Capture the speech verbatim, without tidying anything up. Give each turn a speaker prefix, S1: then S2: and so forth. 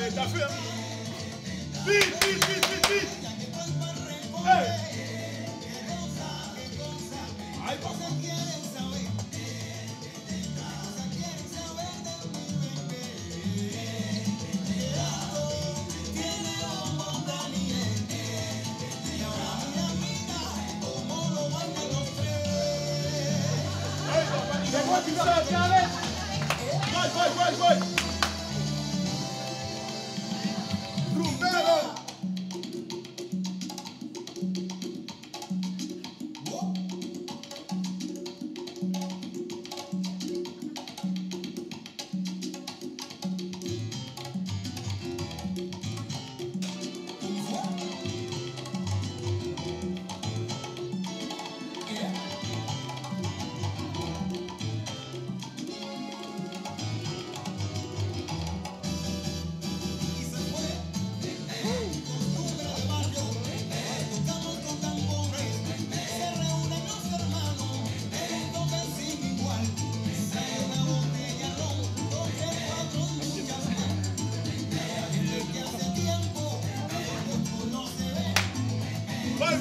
S1: t'as fait, hein? Vite, vite, vite, vite, vite! Hey! Aïe, papa! C'est moi qui vais faire avec! Vai, vai, vai, vai!